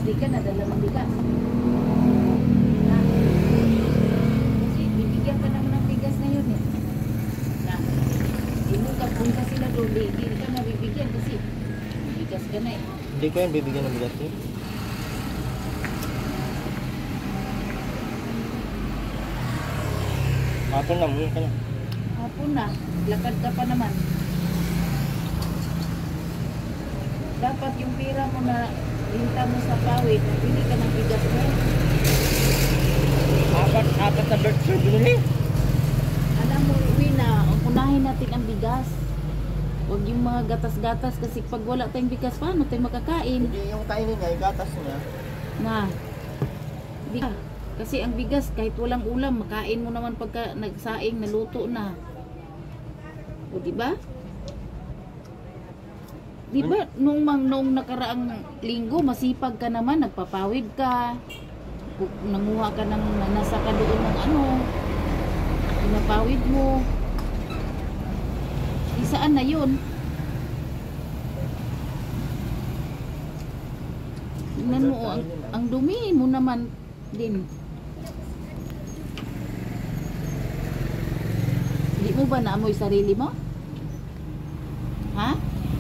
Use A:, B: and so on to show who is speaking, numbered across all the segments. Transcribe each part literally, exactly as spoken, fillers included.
A: di ka nadala ng bigas. Na, kasi bibigyan ka naman ng bigas na yun eh. Na, hindi mo ka punta sila doon, hindi ka nabibigyan kasi bigas ka na eh.
B: Hindi ko yan bibigyan ng bigas eh. Hapon na, muna ka na.
A: Hapon na, lakad ka pa naman. Dapat yung pira mo na hinta mo sa pawid, bili ka ng bigas mo.
B: Apat, apat na bird binili.
A: Alam mo, Wina, unahin natin ang bigas. Huwag yung mga gatas-gatas kasi pag wala tayong bigas, paano tayo makakain?
B: Hindi yung kainin niya, yung gatas niya.
A: Na, bigas. Kasi ang bigas, kahit walang ulam, makain mo naman pagka nagsaing, naluto na. O, diba? Diba, nung, mang, nung nakaraang linggo, masipag ka naman, nagpapawid ka, nanguha ka ng, nasa ka doon ng ano, pinapawid mo. Isaan na yun? Tingnan mo, ang, ang dumi mo naman din. Hindi mo ba naamoy sarili mo? Ha?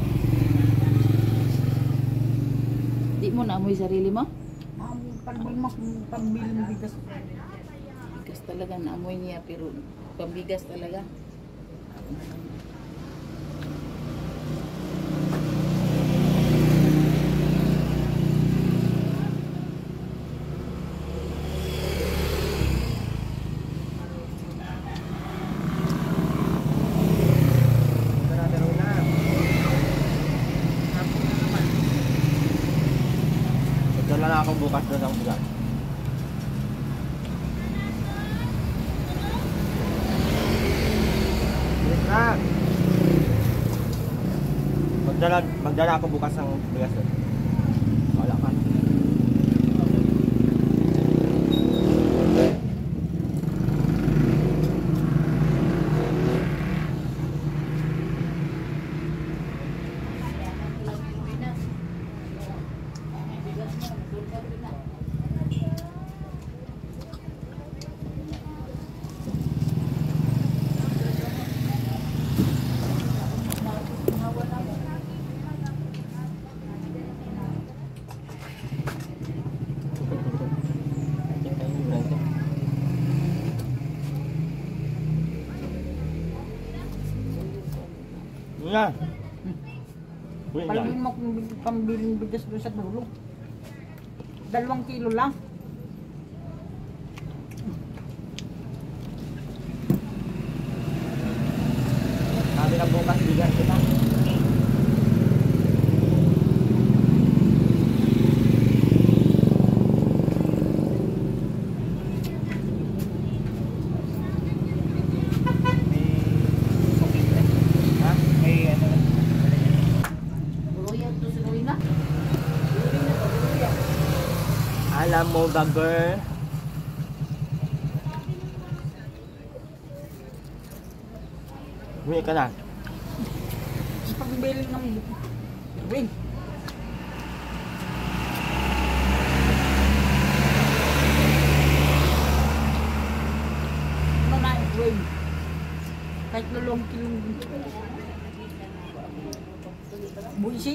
A: Hindi mo naamoy sarili mo?
C: Ang pagbimas, pagbiling bigas.
A: Bigas talaga naamoy niya pero pambigas talaga.
B: Dala na ako bukas doon ang bigas. Yes na. Magdala, magdala ako bukas ng bigas doon. Wala ka. Nga. Uy, nga.
C: Palagin mo kung pambiling bigas doon sa dulo. Dalawang kilo lang.
B: Sabi na bukas bigas kita. Alam mo ba, girl? Bumili ka na.
C: Pagbiling ng wing. Ano na yung wing? Kahit dalawang kilong buisit.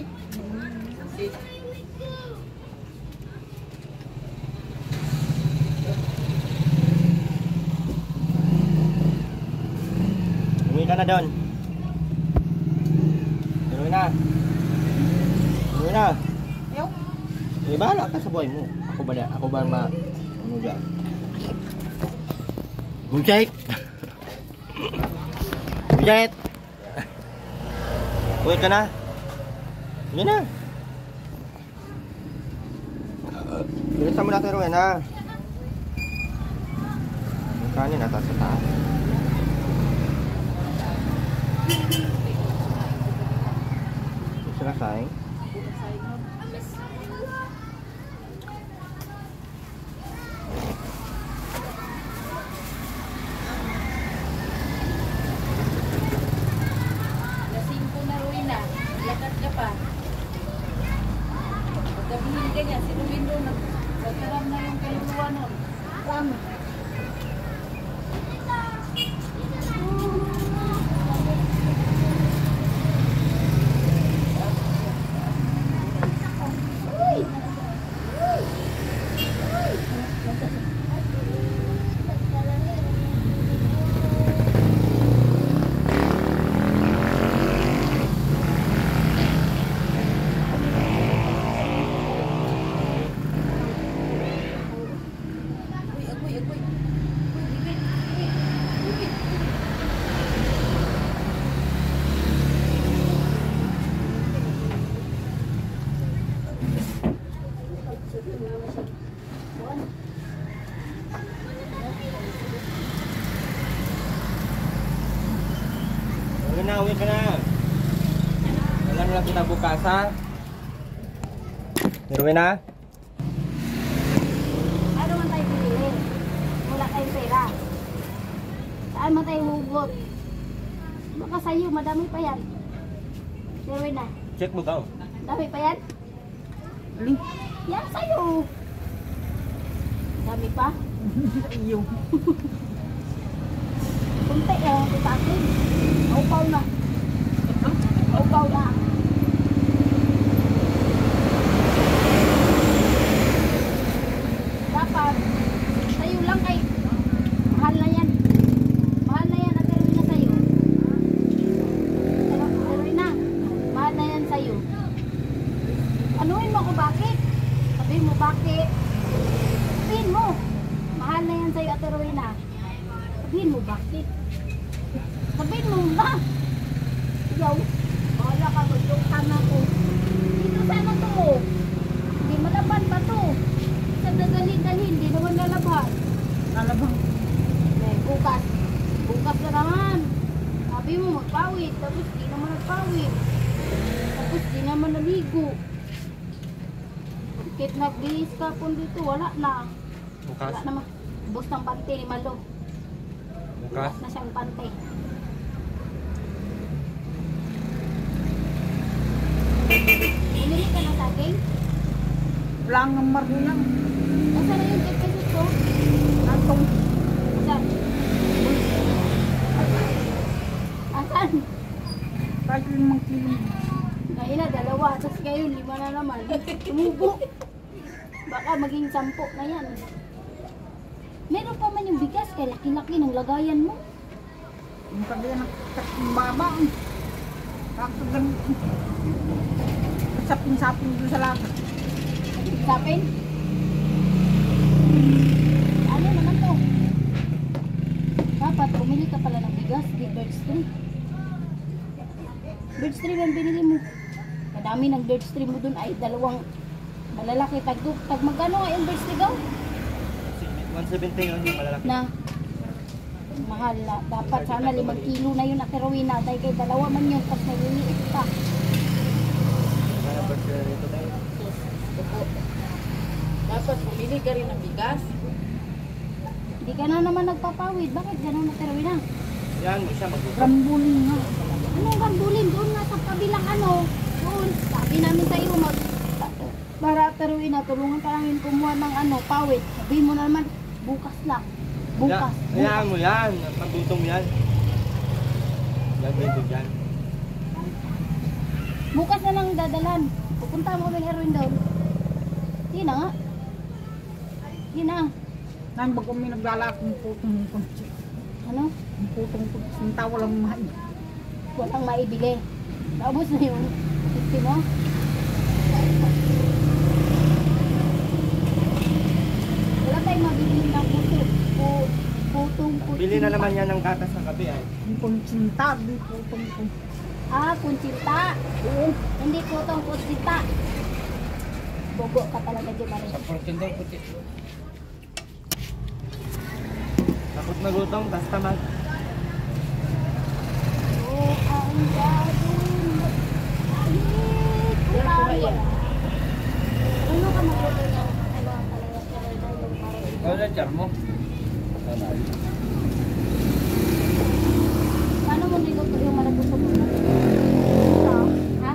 B: Bumili ka na doon. Bumili na. Bumili na.
C: Ayaw.
B: Eh, bahala ka sa buhay mo. Ako ba na? Ako ba ma... Ano dyan? Bumchek! Bumchek! Uwi ka na. Sige na. Bilisan mo natin, Ruwen, ha? Yung kanin nata sa taas. Sila sayang.
A: Lasing ko na, Ruina. Lakad ka pa. Pagkabihin ka niya, sinubin doon Ranon.
C: Ram.
A: Uy, agoy, agoy. Uy, bibit. Uy, bibit.
B: Uwi na, uwi ka na. Wala na lang kita bukas ha. Uwi na.
D: Ano man tayo piliin? Wala tayong pera. Saan man tayo hugot? Baka sa'yo, madami pa yan. Pero na,
B: Check mo ka.
D: dami pa yan?
C: Link.
D: Yan sa'yo. Dami pa?
C: Iyo.
D: Kunti eh, ang sa akin. Upaw na. Upaw na. Dapat, sa'yo lang kay mahal na yan. Mahal na yan at pero na sa'yo. Pero, pero na, mahal na yan sa'yo. Anuin mo ko bakit? Sabihin mo bakit? Sabihin mo, mahal na yan sa'yo at pero na. Sabihin mo bakit? Sabihin mo ba? Yaw, wala ka maglukan ako. Dito sana to. Hindi malaban ba to? Sa dadalhin-dalhin, hindi naman lalaban.
C: Nalabang.
D: Eh, bukas. Bukas na naman. Sabi mo magpawid, tapos di naman nagpawid. Tapos di naman naligo. Bakit nagbihis ka po dito, wala na.
B: Bukas.
D: Wala naman. Bus ng pante ni Malo. Wala
B: Bukas.
D: na siyang pante. Bumili ka ng saging?
C: Wala nga marunang.
D: Nasaan na yung ten pesos ko?
C: Atong.
D: Asan? Asan?
C: Kahit limang kilo.
D: Ngayon na, dalawa. Tapos ngayon, lima na naman. Tumubo. Baka maging sampo na yan. Meron pa man yung bigas. Kaya laki-laki ng lagayan mo.
C: Yung kagaya ng kakibaba. Kakagan. Sapin-sapin doon sa lagat.
D: Sapin? Ano naman to? Dapat bumili ka pala ng bigas di Birds Tree. Birds Tree ang binili mo. Kadami ng Birds Tree mo dun ay dalawang malalaki. Tag, tag magkano nga yung Birds Tree daw?
B: one seventy yun yung malalaki.
D: Na mahal na. Dapat sana limang kilo na yun na keroina. Dahil kay dalawa man yun. Tapos naliliit pa.
B: Kaya ba siya rito tayo?
A: Opo. Dapat bumili ka rin ng bigas.
D: Hindi ka na naman nagpapawid. Bakit ganun na keroina?
B: Yan mo siya magbukas.
C: Rambulin nga.
D: Anong gambulin? Doon nga sa kabilang ano. Doon. Sabi namin sa iyo mag... Para taruin na, tulungan pa namin kumuha ng ano, pawid. Sabihin mo na naman, bukas lang. Bukas.
B: Ya- Hayaan mo yan. Pagtutong yan. Yan, dito dyan.
D: Bukas na lang dadalan. Pupunta mo kami heroin daw. Hindi na nga. Hindi na.
C: Nang bago may naglalak ng putong kunti.
D: Ano?
C: Ang putong kunti. Sinta walang mahal.
D: Walang maibili. Tapos na yung fifty mo. Wala tayong mabili ng puto. Pu- Putong puto.
B: Bili na naman yan ng gatas sa gabi ay.
C: Ang kunsinta. Di putong kunti.
D: Ah, kunsinta. Oo. Hindi putong kunsinta. Bobo ka talaga dyan, Marie.
B: Takot magutom, tas tamad.
D: Oh, ang gagawin mo. Ahit, kaya. Ano ka magluto ng ano talaga talaga yung parang
B: Wala dyan mo.
D: paano mo niluto yung maragusto mo? Isa? Ha?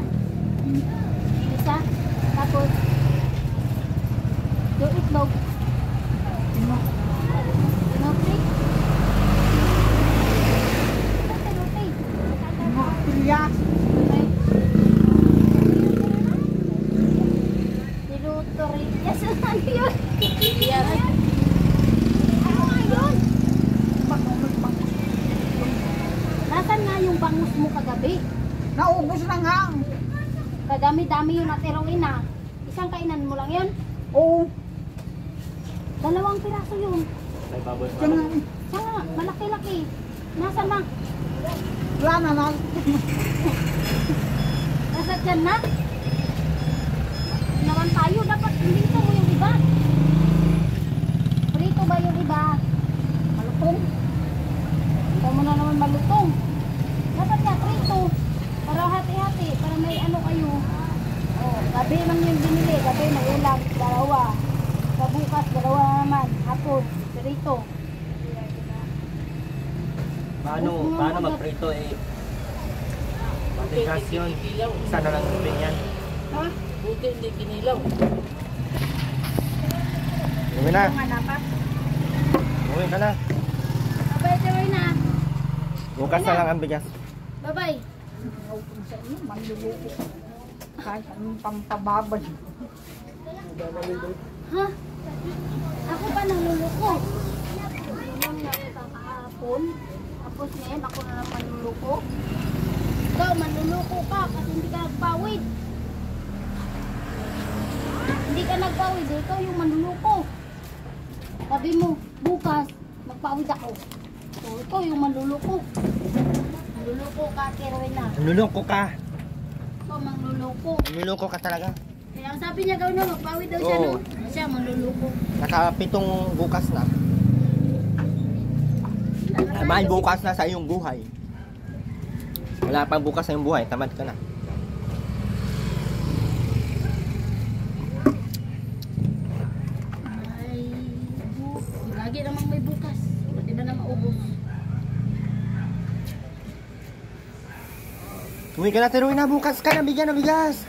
D: Isa? Tapos yung itlog. Torrillas. Ano yun?
A: Iya,
D: Ano nga yun?
C: Bangus, bangus.
D: Nasaan nga yung bangus mo kagabi?
C: Naubos na nga.
D: Kadami-dami yung natiruin na. Isang kainan mo lang yun?
C: Oo.
D: Dalawang piraso yun.
B: May baboy sa
C: Diyan nga.
D: Siya nga, malaki-laki. Nasaan na?
C: Wala na na.
D: Nasa dyan na? Naman tayo, dapat dito mo yung iba. Prito ba yung iba? Malutong? Ikaw mo na naman malutong. Dapat nga prito. Para hati-hati, para may ano kayo. Oh, gabi lang yung binili. Gabi may ulam, dalawa. Kabukas, dalawa na naman. Hapon, prito.
B: Paano, paano magprito eh? Matigas yun. Isa na lang tubig yan.
D: Ha?
A: buti hindi kinilaw.
B: Uwi na.
D: Mga dapat.
B: Uwi ka na.
D: Abay, tuloy na.
B: Bukas na lang ang bigas.
D: Bye-bye.
C: Naubos sa inyo, manluluko. Kahit anong pampababad.
D: Ha? Ako pa nanluluko. Yung nakita kahapon. Tapos ngayon ako na lang manluluko. Ikaw, manluluko ka kasi hindi ka nagpawid. Hindi ka nagpawid, eh. Ikaw yung manluluko. Sabi mo, bukas, magpawid ako. So, ikaw yung manluluko. Manluluko ka, Kerwin na.
B: Nulungko ka.
D: Ikaw manluluko.
B: Nulungko ka talaga.
D: Kaya ang sabi niya gawin na, magpawid daw siya,
B: Oo.
D: no? Siya, manluluko.
B: Nakapitong bukas na. May bukas na sa iyong buhay. Wala pang bukas sa iyong buhay. Tamad ka na.
D: Ay, bu- lagi namang may bukas. Di ba na maubos?
B: Uwi ka na, Teruin na. Bukas ka na. Bigyan ng bigas.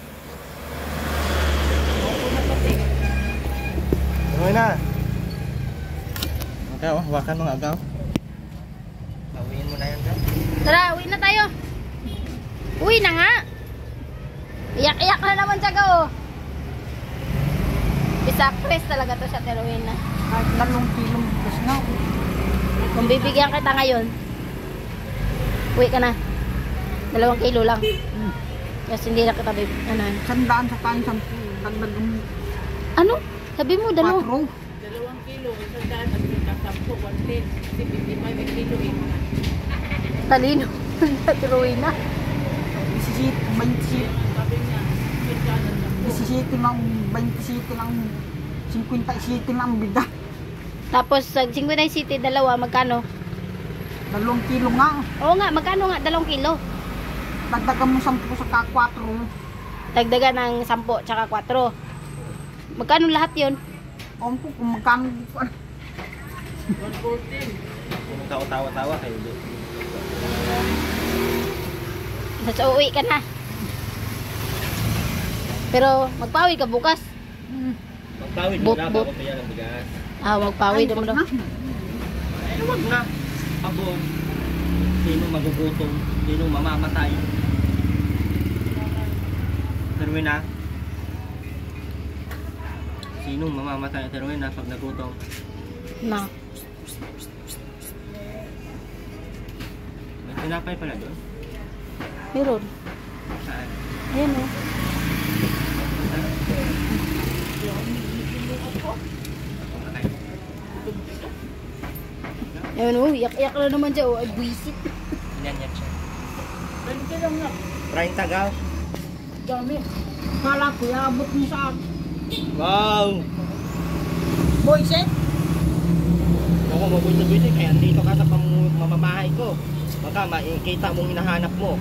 B: Uwi na. Okay, oh, hawakan mo nga agaw. Bawiin mo na yan, Gaw.
D: Tara, uwi na tayo. Uwi na nga. Iyak-iyak na naman siya, go. Isakres talaga to sa Teruin na.
C: Kahit dalawang kilong bigas na.
D: Kung bibigyan kita ngayon, uwi ka na. Dalawang kilo lang.
C: Hmm.
D: Kasi hindi na kita bib- ano.
C: Sandaan sa kain, sampu. Dagdag ang
D: Ano? Sabi mo, dalawa.
C: patro.
A: Dalawang kilo, isang daan, at isang sampo, one ten, fifty-five kilo eh.
D: Talino. Teruin na.
C: Isisit, baintisit.
A: Sabi niya, isang daan,
C: Isisit lang, baintisit lang. Cinquanta-siete lang ang bigas.
D: Tapos, sa Cinquenay City, dalawa, magkano?
C: Dalawang kilo nga.
D: Oo nga, magkano nga? Dalawang kilo.
C: Dagdagan mo sampu sa ka-kwatro.
D: Dagdagan ng sampo tsaka kwatro. Magkano lahat yon?
C: Ewan ko kung magkano.
A: one fourteen.
B: Kung tawa-tawa kayo. Di.
D: Basta uuwi ka na. Pero magpawid ka bukas.
B: Magpawid mo
D: Buk-
B: na
D: buk.
B: bago bigyan ng bigas.
D: Ah, magpawid mo daw.
B: Ay, huwag na. Ako, sino magugutom, sino mamamatay. Teruin na. Sinong mamamatay, Teruin na pag nagutom.
D: Na.
B: May tinapay pala doon.
D: Meron.
B: Saan?
D: Ayan o. Ayan o, iyak-iyak na naman siya o. Ay, buisit.
B: Yan yan siya.
C: twenty lang nga.
B: Trying Tagaw.
C: Dami. Kala ko, iabot mo sa akin.
B: Wow!
C: Boys eh.
B: Ako mabuti-buti kaya andito ka sa pam- mamamahay ko. Baka makikita mong hinahanap mo.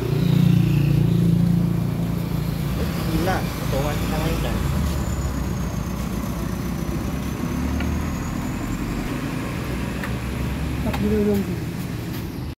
B: Hindi na. Tuwan ka ngayon dyan.
C: Tapos yung